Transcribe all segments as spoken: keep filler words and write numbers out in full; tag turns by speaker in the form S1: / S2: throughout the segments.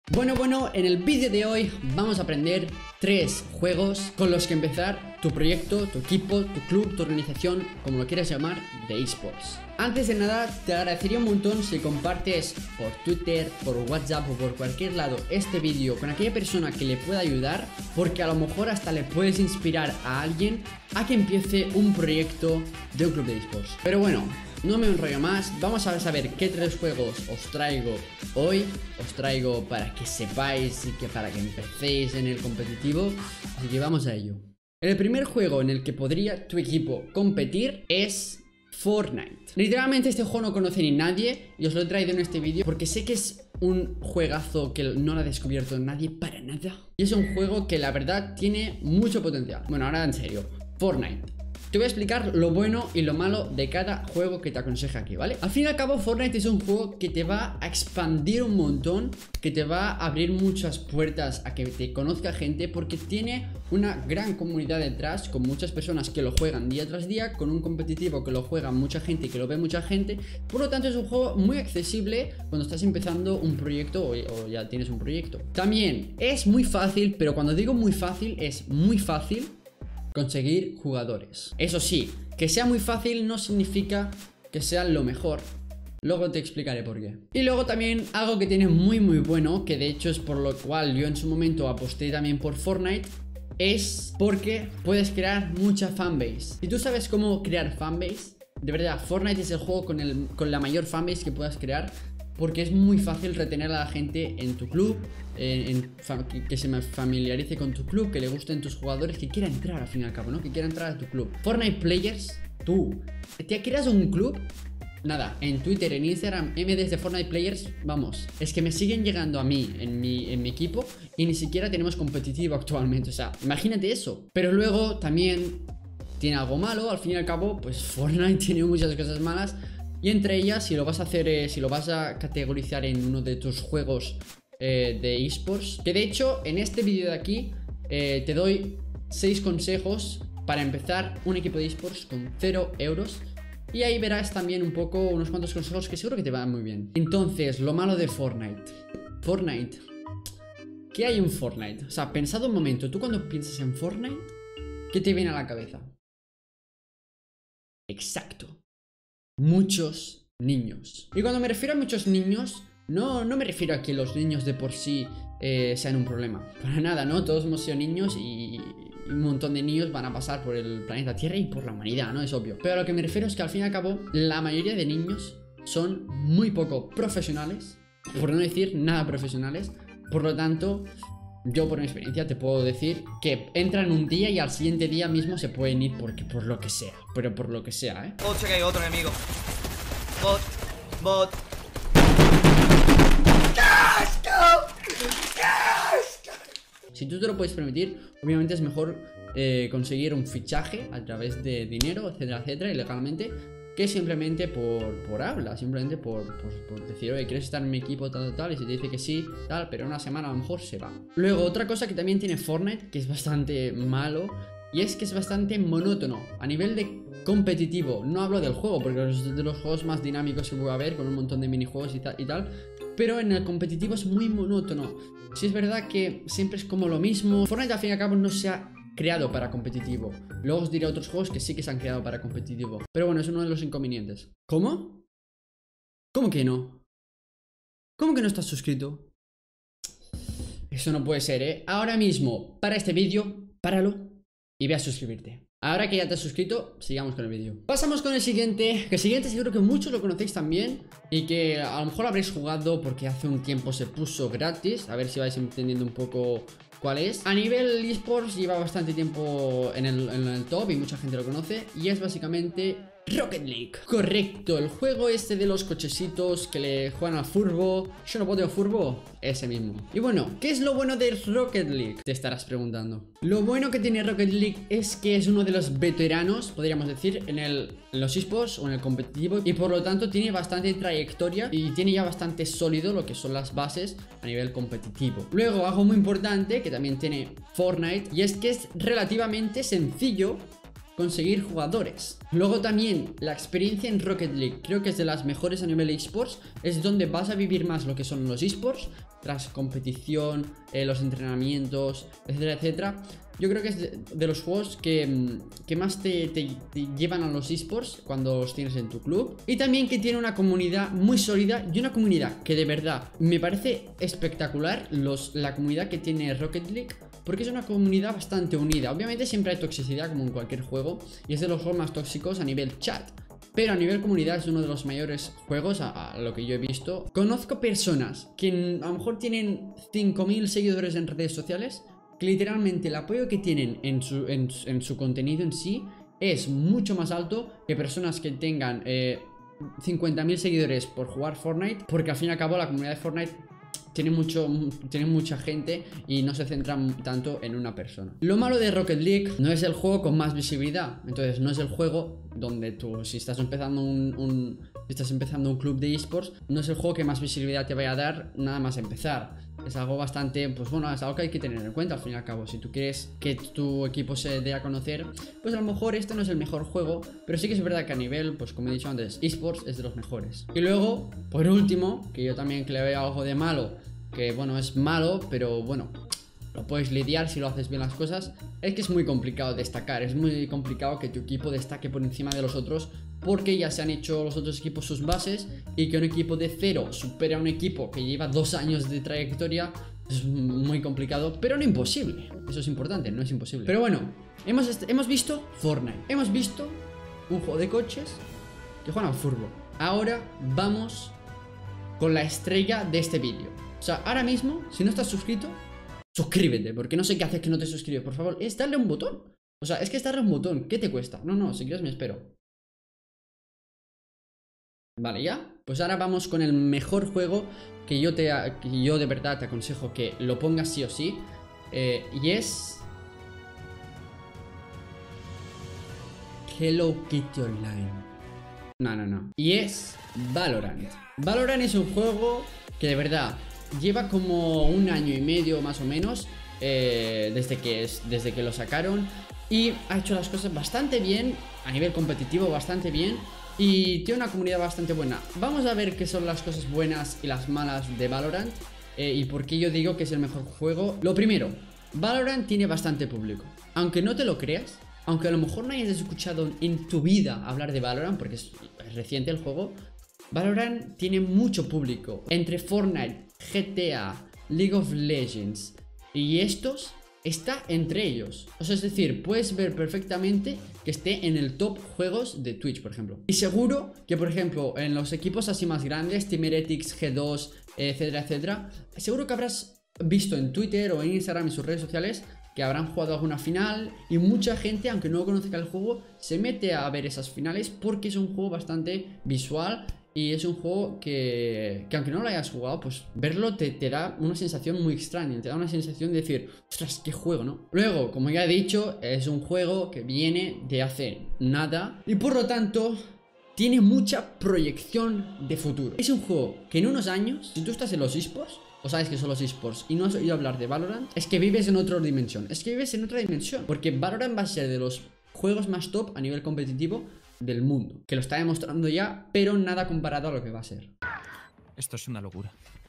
S1: Bueno, bueno, en el vídeo de hoy vamos a aprender tres juegos con los que empezar tu proyecto, tu equipo, tu club, tu organización, como lo quieras llamar, de eSports. Antes de nada, te agradecería un montón si compartes por Twitter, por WhatsApp o por cualquier lado este vídeo con aquella persona que le pueda ayudar, porque a lo mejor hasta le puedes inspirar a alguien a que empiece un proyecto de un club de eSports. Pero bueno, no me enrollo más, vamos a saber qué tres juegos os traigo hoy. Os traigo para que sepáis y que para que empecéis en el competitivo, así que vamos a ello. El primer juego en el que podría tu equipo competir es Fortnite. Literalmente este juego no conoce ni nadie y os lo he traído en este vídeo porque sé que es un juegazo que no lo ha descubierto nadie para nada. Y es un juego que la verdad tiene mucho potencial. Bueno, ahora en serio, Fortnite. Te voy a explicar lo bueno y lo malo de cada juego que te aconseja aquí, ¿vale? Al fin y al cabo, Fortnite es un juego que te va a expandir un montón, que te va a abrir muchas puertas a que te conozca gente, porque tiene una gran comunidad detrás, con muchas personas que lo juegan día tras día, con un competitivo que lo juega mucha gente y que lo ve mucha gente. Por lo tanto, es un juego muy accesible cuando estás empezando un proyecto o, o ya tienes un proyecto. También es muy fácil, pero cuando digo muy fácil, es muy fácil conseguir jugadores. Eso sí, que sea muy fácil no significa que sea lo mejor. Luego te explicaré por qué. Y luego también algo que tiene muy muy bueno, que de hecho es por lo cual yo en su momento aposté también por Fortnite, es porque puedes crear mucha fanbase. Si tú sabes cómo crear fanbase, de verdad, Fortnite es el juego con, el, con la mayor fanbase que puedas crear, porque es muy fácil retener a la gente en tu club, en, en, que se familiarice con tu club, que le gusten tus jugadores, que quiera entrar al fin y al cabo, ¿no? Que quiera entrar a tu club. Fortnite Players, tú, ¿te creas un club? Nada, en Twitter, en Instagram, M Ds de Fortnite Players, vamos, es que me siguen llegando a mí, en mi, en mi equipo, y ni siquiera tenemos competitivo actualmente, o sea, imagínate eso. Pero luego también tiene algo malo, al fin y al cabo, pues Fortnite tiene muchas cosas malas. Y entre ellas, si lo vas a hacer, eh, si lo vas a categorizar en uno de tus juegos eh, de eSports, que de hecho en este vídeo de aquí eh, te doy seis consejos para empezar un equipo de eSports con cero euros. Y ahí verás también un poco unos cuantos consejos que seguro que te van muy bien. Entonces, lo malo de Fortnite. Fortnite. ¿Qué hay en Fortnite? O sea, pensado un momento, tú cuando piensas en Fortnite, ¿qué te viene a la cabeza? Exacto. Muchos niños. Y cuando me refiero a muchos niños, no, no me refiero a que los niños de por sí eh, sean un problema. Para nada, ¿no? Todos hemos sido niños y, y un montón de niños van a pasar por el planeta Tierra y por la humanidad, ¿no? Es obvio. Pero a lo que me refiero es que al fin y al cabo, la mayoría de niños son muy poco profesionales, por no decir nada profesionales. Por lo tanto, yo por mi experiencia te puedo decir que entran un día y al siguiente día mismo se pueden ir porque, por lo que sea. Pero por lo que sea, ¿eh?
S2: Oh, checa, hay otro enemigo. Bot, bot.
S1: Si tú te lo puedes permitir, obviamente es mejor eh, conseguir un fichaje a través de dinero, etcétera, etcétera, ilegalmente, que simplemente por, por habla, simplemente por, por, por decir, oye, ¿quieres estar en mi equipo, tal, tal, tal? Y si te dice que sí, tal, pero una semana a lo mejor se va. Luego, otra cosa que también tiene Fortnite, que es bastante malo, y es que es bastante monótono a nivel de competitivo. No hablo del juego, porque es de los juegos más dinámicos que puede haber, con un montón de minijuegos y tal, y tal, pero en el competitivo es muy monótono. Sí es verdad que siempre es como lo mismo. Fortnite al fin y al cabo no se ha creado para competitivo. Luego os diré otros juegos que sí que se han creado para competitivo. Pero bueno, es uno de los inconvenientes. ¿Cómo? ¿Cómo que no? ¿Cómo que no estás suscrito? Eso no puede ser, ¿eh? Ahora mismo, para este vídeo, páralo y ve a suscribirte. Ahora que ya te has suscrito, sigamos con el vídeo. Pasamos con el siguiente, que el siguiente seguro que muchos lo conocéis también y que a lo mejor lo habréis jugado porque hace un tiempo se puso gratis. A ver si vais entendiendo un poco cuál es. A nivel eSports lleva bastante tiempo en el, en el top y mucha gente lo conoce, y es básicamente Rocket League. Correcto, el juego este de los cochecitos que le juegan al furbo. Yo no puedo furbo, ese mismo. Y bueno, ¿qué es lo bueno de Rocket League? Te estarás preguntando. Lo bueno que tiene Rocket League es que es uno de los veteranos, podríamos decir, en, el, en los eSports o en el competitivo, y por lo tanto tiene bastante trayectoria y tiene ya bastante sólido lo que son las bases a nivel competitivo. Luego, algo muy importante que también tiene Fortnite, y es que es relativamente sencillo conseguir jugadores. Luego también la experiencia en Rocket League creo que es de las mejores a nivel de esports. Es donde vas a vivir más lo que son los esports, tras competición, eh, los entrenamientos, etcétera, etcétera. Yo creo que es de, de los juegos que, que más te, te, te llevan a los esports cuando los tienes en tu club. Y también que tiene una comunidad muy sólida y una comunidad que de verdad me parece espectacular los, la comunidad que tiene Rocket League. Porque es una comunidad bastante unida. Obviamente siempre hay toxicidad como en cualquier juego, y es de los juegos más tóxicos a nivel chat. Pero a nivel comunidad es uno de los mayores juegos a, a lo que yo he visto. Conozco personas que a lo mejor tienen cinco mil seguidores en redes sociales, que literalmente el apoyo que tienen en su, en, en su contenido en sí es mucho más alto que personas que tengan eh, cincuenta mil seguidores por jugar Fortnite, porque al fin y al cabo la comunidad de Fortnite tiene, mucho, tiene mucha gente y no se centran tanto en una persona. Lo malo de Rocket League no es el juego con más visibilidad. Entonces no es el juego donde tú, si estás empezando un, un, si estás empezando un club de esports, no es el juego que más visibilidad te vaya a dar nada más empezar. Es algo bastante, pues bueno, es algo que hay que tener en cuenta al fin y al cabo. Si tú quieres que tu equipo se dé a conocer, pues a lo mejor este no es el mejor juego, pero sí que es verdad que a nivel, pues como he dicho antes, esports es de los mejores. Y luego, por último, que yo también que le veo algo de malo, que bueno, es malo, pero bueno, lo puedes lidiar si lo haces bien las cosas, es que es muy complicado destacar. Es muy complicado que tu equipo destaque por encima de los otros, porque ya se han hecho los otros equipos sus bases, y que un equipo de cero supere a un equipo que lleva dos años de trayectoria es muy complicado, pero no imposible. Eso es importante, no es imposible. Pero bueno, hemos, hemos visto Fortnite, hemos visto un juego de coches que juegan al fútbol. Ahora vamos con la estrella de este vídeo. O sea, ahora mismo, si no estás suscrito, suscríbete, porque no sé qué haces que no te suscribes. Por favor, es darle un botón. O sea, es que es darle un botón. ¿Qué te cuesta? No, no, si quieres me espero. Vale, ya. Pues ahora vamos con el mejor juego que yo, te, que yo de verdad te aconsejo que lo pongas sí o sí. Eh, y es Hello Kitty Online. No, no, no. Y es Valorant. Valorant es un juego que de verdad lleva como un año y medio más o menos eh, desde, que es, desde que lo sacaron, y ha hecho las cosas bastante bien, a nivel competitivo bastante bien, y tiene una comunidad bastante buena. Vamos a ver qué son las cosas buenas y las malas de Valorant, eh, y por qué yo digo que es el mejor juego. Lo primero, Valorant tiene bastante público. Aunque no te lo creas, aunque a lo mejor no hayas escuchado en tu vida hablar de Valorant, porque es reciente el juego, Valorant tiene mucho público. Entre Fortnite, G T A, League of Legends y estos, está entre ellos. O sea, es decir, puedes ver perfectamente que esté en el top juegos de Twitch, por ejemplo. Y seguro que, por ejemplo, en los equipos así más grandes, Team Heretics, G dos, etcétera, etcétera, seguro que habrás visto en Twitter o en Instagram y sus redes sociales que habrán jugado alguna final, y mucha gente, aunque no conozca el juego, se mete a ver esas finales porque es un juego bastante visual. Y es un juego que, que aunque no lo hayas jugado, pues verlo te, te da una sensación muy extraña. Te da una sensación de decir, ostras, qué juego, ¿no? Luego, como ya he dicho, es un juego que viene de hace nada, y por lo tanto tiene mucha proyección de futuro. Es un juego que en unos años, si tú estás en los esports, o sabes que son los esports y no has oído hablar de Valorant, es que vives en otra dimensión. Es que vives en otra dimensión, porque Valorant va a ser de los juegos más top a nivel competitivo del mundo, que lo está demostrando ya, pero nada comparado a lo que va a ser.
S3: Esto es una locura.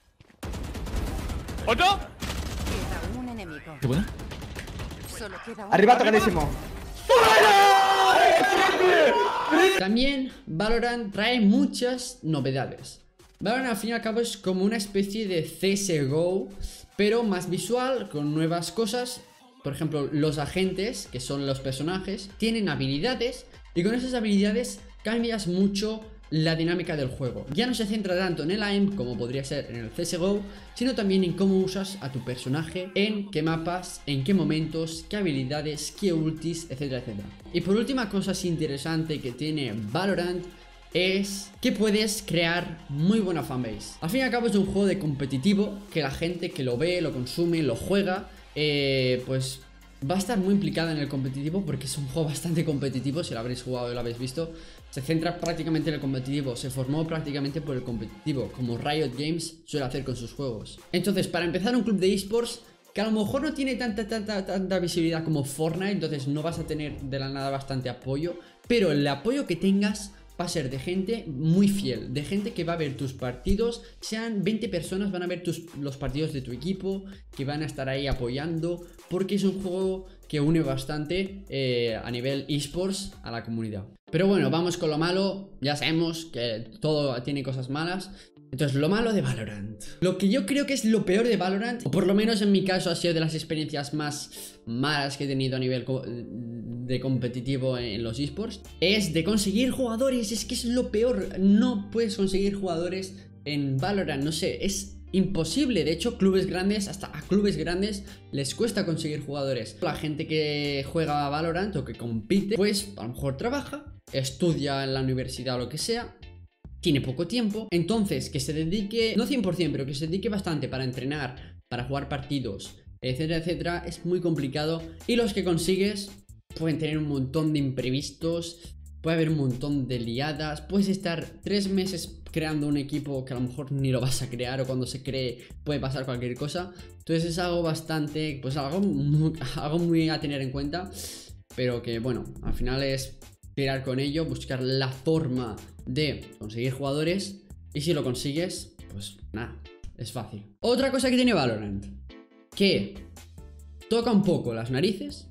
S2: ¡Otro!
S4: Queda un enemigo.
S3: ¿Qué buena?
S4: Solo queda un...
S5: Arriba, tocadísimo.
S1: También Valorant trae muchas novedades. Valorant al fin y al cabo es como una especie de C S G O, pero más visual, con nuevas cosas. Por ejemplo, los agentes, que son los personajes, tienen habilidades, y con esas habilidades cambias mucho la dinámica del juego. Ya no se centra tanto en el aim como podría ser en el C S G O, sino también en cómo usas a tu personaje, en qué mapas, en qué momentos, qué habilidades, qué ultis, etcétera, etcétera. Y por última cosa interesante que tiene Valorant es que puedes crear muy buena fanbase. Al fin y al cabo es un juego de competitivo, que la gente que lo ve, lo consume, lo juega, eh, pues va a estar muy implicada en el competitivo, porque es un juego bastante competitivo. Si lo habréis jugado y lo habéis visto, se centra prácticamente en el competitivo, se formó prácticamente por el competitivo, como Riot Games suele hacer con sus juegos. Entonces, para empezar un club de esports que a lo mejor no tiene tanta, tanta, tanta visibilidad como Fortnite, entonces no vas a tener de la nada bastante apoyo, pero el apoyo que tengas va a ser de gente muy fiel, de gente que va a ver tus partidos, sean veinte personas, van a ver tus, los partidos de tu equipo, que van a estar ahí apoyando, porque es un juego que une bastante eh, a nivel esports a la comunidad. Pero bueno, vamos con lo malo, ya sabemos que todo tiene cosas malas. Entonces, lo malo de Valorant. Lo que yo creo que es lo peor de Valorant, o por lo menos en mi caso ha sido de las experiencias más malas que he tenido a nivel co de competitivo en los esports, es de conseguir jugadores. Es que es lo peor. No puedes conseguir jugadores en Valorant, no sé, es imposible. De hecho, clubes grandes, hasta a clubes grandes les cuesta conseguir jugadores. La gente que juega a Valorant o que compite, pues a lo mejor trabaja, estudia en la universidad o lo que sea, tiene poco tiempo, entonces que se dedique, no cien por cien, pero que se dedique bastante para entrenar, para jugar partidos, etcétera, etcétera, es muy complicado. Y los que consigues pueden tener un montón de imprevistos, puede haber un montón de liadas, puedes estar tres meses creando un equipo que a lo mejor ni lo vas a crear, o cuando se cree puede pasar cualquier cosa. Entonces es algo bastante, pues algo muy, algo muy a tener en cuenta, pero que bueno, al final es tirar con ello, buscar la forma de conseguir jugadores, y si lo consigues, pues nada, es fácil. Otra cosa que tiene Valorant, que toca un poco las narices,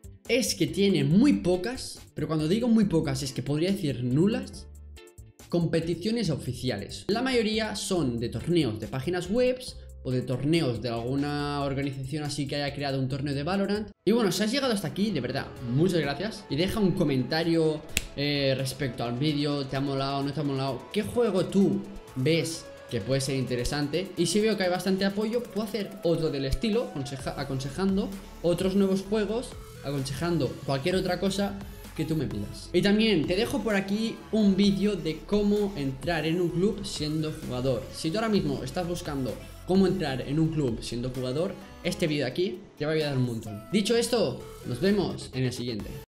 S1: es que tiene muy pocas, pero cuando digo muy pocas es que podría decir nulas, competiciones oficiales. La mayoría son de torneos de páginas webs o de torneos de alguna organización así que haya creado un torneo de Valorant. Y bueno, si has llegado hasta aquí, de verdad, muchas gracias. Y deja un comentario eh, respecto al vídeo, ¿te ha molado, no te ha molado? ¿Qué juego tú ves que puede ser interesante? Y si veo que hay bastante apoyo, puedo hacer otro del estilo, aconseja aconsejando otros nuevos juegos, aconsejando cualquier otra cosa que tú me pidas. Y también te dejo por aquí un vídeo de cómo entrar en un club siendo jugador. Si tú ahora mismo estás buscando cómo entrar en un club siendo jugador, este vídeo aquí te va a ayudar un montón. Dicho esto, nos vemos en el siguiente.